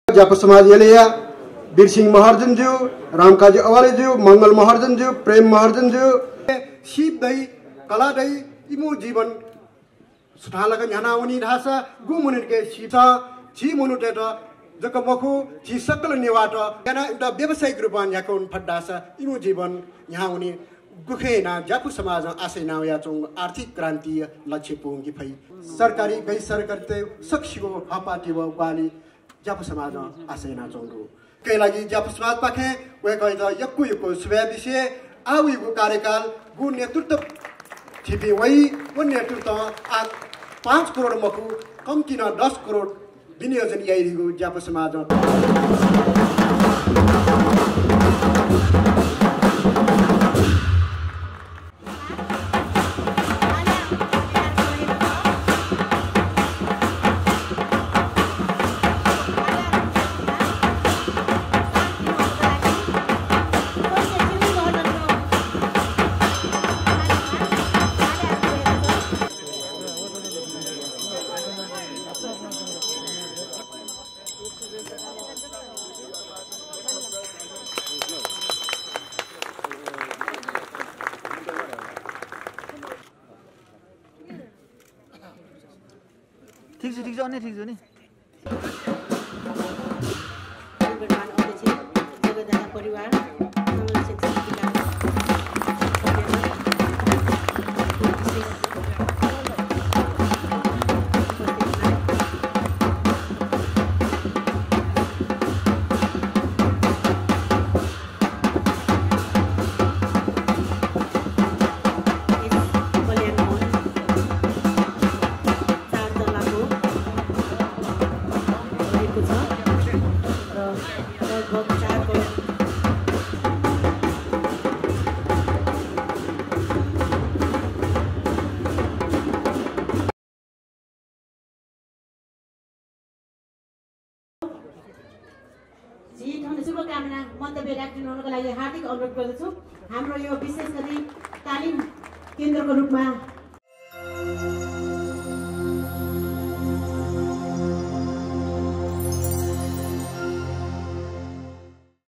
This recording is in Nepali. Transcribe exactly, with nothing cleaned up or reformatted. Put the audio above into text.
जापु समाज कल्याण बिरसिंह महर्जनज्यू, रामकाजी अवालेज्यू, मंगल महर्जनज्यू, प्रेम महर्जनज्यू शिव दई कला दई इमो जीवन सुठालक न्यानावनी ढासा गुमुनिके शिता जी मुनुटेट जक मखु जी सकल नेवाट याना एउटा व्यावसायिक रूपमा यहाँको फड्डासा इमो जीवन यहाँ उनी गुखेना जापु समाज आशैना या चोङ आर्थिक क्रान्ति लक्ष्य पुंगी फै सरकारी गै सरकारी सक्सिको हपाटी व बाली जापु समाज आशैना चोङरो कै लागि जापु समाज पाखे वे कै ज यक्कु यक्कु सुबे विषय आउको कार्यकाल गु नेतृत्व छिपी वही वो नेतृत्व आ पाँच करोड मखु कम किन दस करोड विनियोजन याइदिगु जापु समाज ठीक छ ठीक छ अनि ठीक छ नि परिवार शुभकामना मन्तव्य राखिदिनुको लागि हार्दिक अनुरोध गर्दछु। हाम्रो यो विशेष गरी तालिम केन्द्रको रूपमा